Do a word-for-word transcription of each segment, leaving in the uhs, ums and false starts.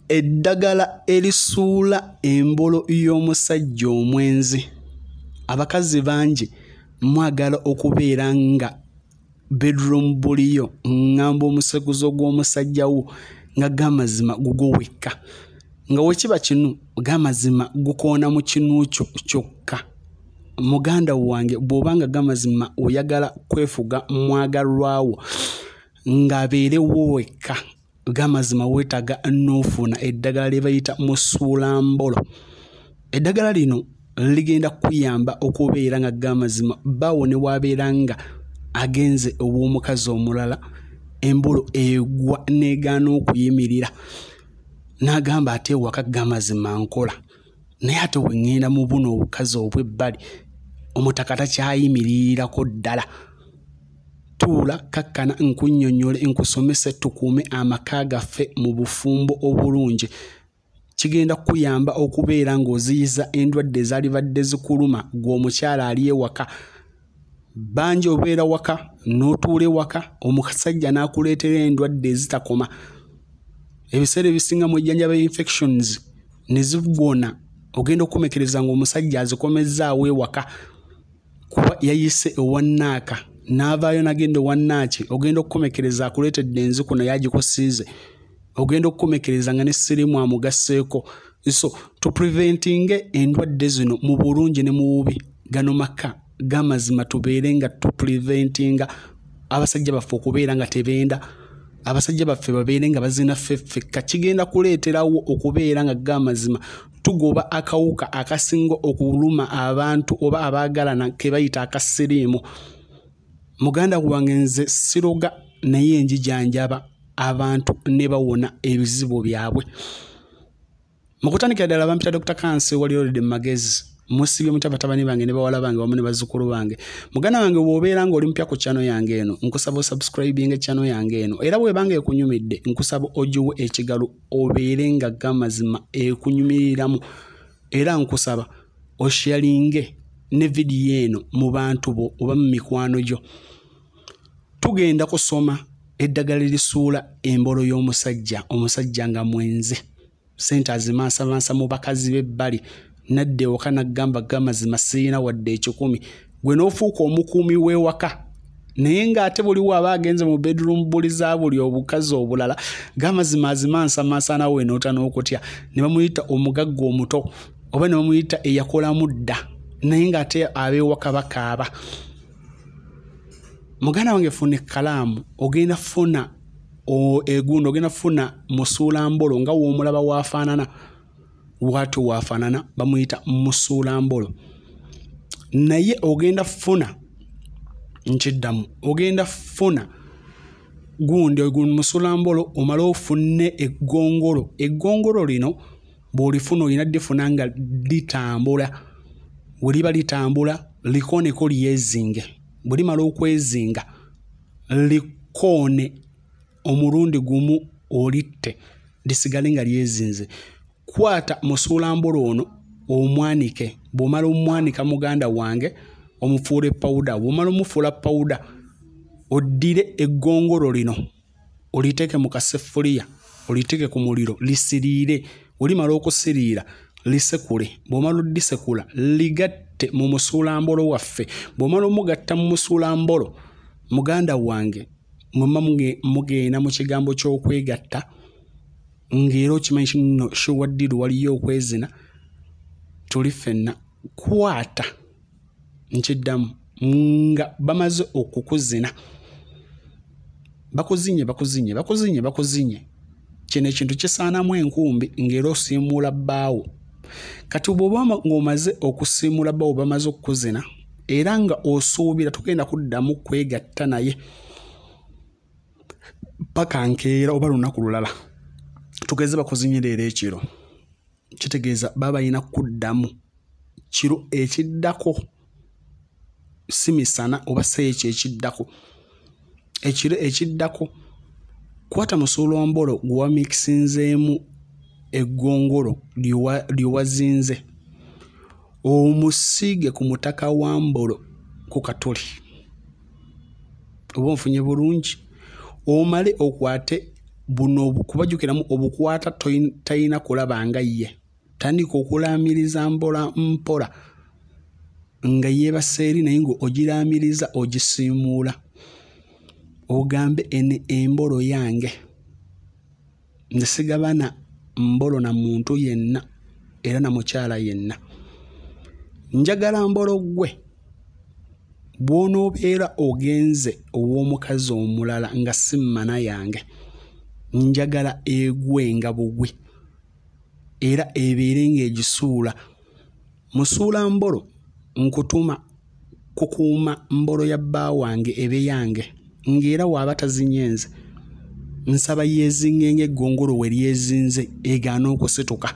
Eddagala erisuula embolo y'omusajja omwenzi. Abakazi bangi mwagala okubeera nga bedroom buliyo ngamba omusekuzo gw'omusajja wo nga gamazima gugoweka. Nga wekiba kinu gamazima gukoona mu kinu kyo kyokka. Muganda wange bw'obanga gamazima oyagala kwefuga mwagalwawo ng'abeerewo wekka. Gamazima weetaga n'ofuna eddagala lye bayita MUSULAMBOLO. Eddagala lino ligenda kuyamba okubeera nga gamazima bawo ne wabeera nga agenze obw'omukazi omulala embolo egwa n'egaana okuyimirira n'agamba ate ewaka gamazima nkola naye ate we ŋŋenda mu buno obukazi obw'ebbali omutaka takyayimirirako ddala. Tuula kakkana nkunnyonnyole nkusomese tukuume amaka gaffe mu bufumbo obulungi. Kigenda kuyamba okubeera ng'oziyiza endwadde ezaali badde zikuluma gw'omukyala ali ewaka. Bangi obeera waka n'otuula ewaka omusajja n'akuleetera endwadde ezitakoma. Ebiseera ebisinga mu ejjanjaba infections ne zigwona ogenda okukomekereza ng'omusajja azikomezzaawo ewaka kuba yayise ewannaaka n'avaayo n'agenda ewannaaki. Ogenda okukomekereza akuleetedde enziku naye agikusiize. Ogenda okukomekereza nga ne sirimu amugasseeko. So to preventing endwadde zino mu bulungi ne mu bubi gano maka gamazima tubeere nga to preventing abasajja baffe okubeera nga tebenda. Abasajja baffe babeere nga bazina ffeffekka. Kigenda kuleeterawo okubeera nga gamazima tugoba akawuka akasinga okuluma abantu oba abaagalana ke bayita akasiriimu. Muganda wange nze siroga naye njijanjaba abantu ne bawona ebizibu byabwe. Mu kutandikira ddala bampita Doctor Kansi wali magezi musibye mutya batabani bange ne bawala bange wamu ne bazzukulu bange. Muganda wange bw'obeera ng'oli mpya ku channel yange eno nkusaba osubscribing channel yange eno era bw'ebanga ekunyumidde nkusaba ogiwe ekigalo obeere nga gamazima ekunyumiriramu era nkusaba osharinge ne video eno mu bantu bo oba mu mikwano gyo. Tugenda kusoma eddagala erisuula embolo y'omusajja omusajja nga mwenzi. Sente azimansamansa mu bakazi b'ebbali nadde ewaka n'aggamba gamazima sirina wadde ekikumi. Gwe n'ofuuka omukuumi w'ewaka naye ng'ate buliwo aba agenze mu bedroom buli za buli obukazi obulala gamazima azimansamansa nawe noota n'okutya ne bamuyita omugagga omuto oba ne bamuyita eyakolamu dda naye ng'ate ab'ewaka bakaaba. Muganda wange funa ekkalaamu ogenda funa egundo ogenda funa MUSULAMBOLO nga w'omulaba waafaanana bw'atyo waafaanana bamuyita MUSULAMBOLO. Naye ogenda funa nkiddamu ogenda funa gundi MUSULAMBOLO omale ofunne eggongolo. Eggongolo lino bw'olifuna olina ddifuna nga litambula. We liba litambula likooneko lyezinge. Bwe limala okwezinga likoone omulundi gumu olitte lisigale nga lyezinze. Kwata MUSULAMBOLO ono omwanike. Bw'omala omwanika muganda wange omufuule pawuda. Bw'omala omufuula pawuda oddire eggongolo lino oliteeke mu kaseffuliya oliteeke ku muliro lisiriire. Olimala okusiriira lisekule. Bw'omala oddisekula ligatte mu MUSULAMBOLO waffe. Bw'omala omugatta mu MUSULAMBOLO muganda wange mwemma mugenda mu kigambo ky'okwegatta ng'era okimanyi kino shiwaddiru waliyo okwezina tuli ffenna. Kwata nkiddamu nga bamaze okukuzina bakuzinye bakuzinye bakuzinye bakuzinye. Kino ekintu kisaanamu enkumbi ng'era osiimuula bbaawo. Kati bw'oba ng'omaze okusiimula bbaawo bamaze okukuzina era nga osuubira tugenda kuddamu kwegatta naye paka nkeera oba lunaku lulala tugeze bakuzinyira era ekiro kitegeeza baba balina kuddamu kiro ekiddako si misana oba si ekyo ekiddako ekiro ekiddako. Kwata MUSULAMBOLO gwe wamikisinzeemu eggongolo lyewazinze omusiige ku mutaka wa mbolo ku katuli oba onfunye bulungi omale okwate buno kubajjukiramu obukwata talina kulaba nga ye. Tandika okulaamiriza mpola mpola nga yeebase eri naye ng'ogiraamiriza ogisiimuula. Ogambe eno embolo yange. Nze sigabana mbolo na muntu yenna era na mukyala yenna. Njagala mbolo gwe bw'onoobeera ogenze ow'omukazi omulala nga si mmana yange. Njagala egwenga bugwi era ebeere ng'egisuula. Musulambolo nkutuma kukuuma mbolo ya bba wange ebe yange ng'era waaba tazinyenze nsaba yeezinge ng'eggongolo we lyezinze egaana okusituka.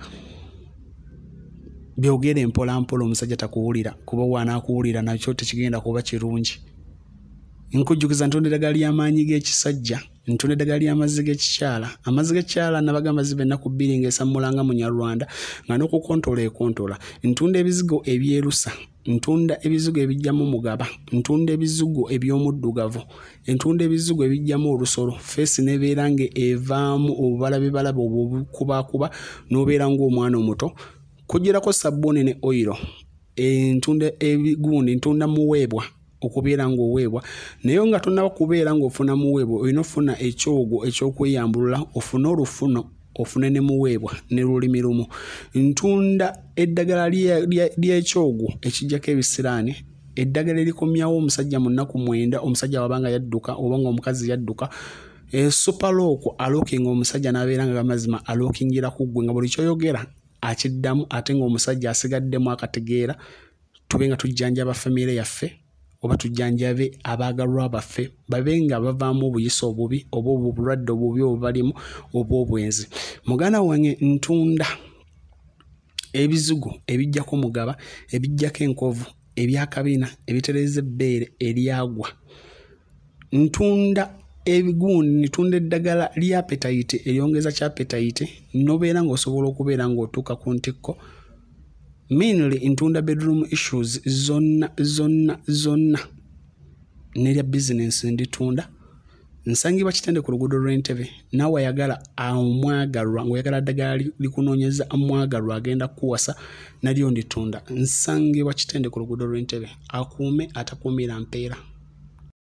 Byogere mpola mpola omusajja takuwulira kuba waanaakuwulira nakyo tekigenda kuba kirungi. Nkujjukiza ntunda eddagala ly'amaanyi g'ekisajja, ntunda eddagala ly'amazzi g'ekikyala. Amazzi g'ekikyala nabaga amazzi ennaku bbiri ng'esammulanga Munyarwanda nga n'okukontola ekontola. Ntunda ebizigo ebyerusa, ntunda ebizigo ebijjamu mugaba, ntunda ebizigo eby'omuddugavu, ntunda ebizigo ebijjamu olusolo. Feesi n'ebeera ng'evaamu obubalabibalabe obukubaakuba n'obeera ng'omwana omuto. Kugirako sabbuuni ne oyiro. Entunda ebigundi ntunda muweebwa okubeera ng'oweebwa. Naye nga tonnaba kubeera ng'ofuna muweebwa olina ofuna ekyogo ekyokweyambulula, ofune olufuno, ofune ne muweebwa ne lulimi lumu. Ntunda eddagala ly'ekyogo ekijjako ebisiraani, eddagala erikomyawo omusajja mu nnaku mwenda omusajja wabanga yadduka oba ng'omukazi yadduka. Supalooko alookinga omusajja n'abeera nga amazima alookingira ku ggwe nga buli kyoyogera akiddamu ate ng'omusajja asigaddemu akategeera. Tube nga tujjanjaba famire yaffe oba tujjanjabe abaagalwa baffe babe nga bavaamu obuyisa obubi oba obulwadde obubi obubalimu oba obwenzi. Muganda wange ntunda ebizigo ebijjako mugaba, ebijjako enkovu, ebyakabina, ebitereza ebbeere eryagwa. Ntunda ebigundi, ntunda eddagala ly'apetayite eryongeza kyapetayite n'obeera ng'osobola okubeera ng'otuuka ku ntikko. Mainly ntunda bedroom issues zonna zonna zonna nerya business nditunda. Nsangibwa Kitende ku luguudo lw'Entebbe. Naawe ayagala omwagalwa ng'oyagala ddagala likunoonyeza omwagalwa agenda kuwasa nalyo nditunda. Nsangibwa Kitende ku luguudo lw'Entebbe. Akuume atakuumira mpeera.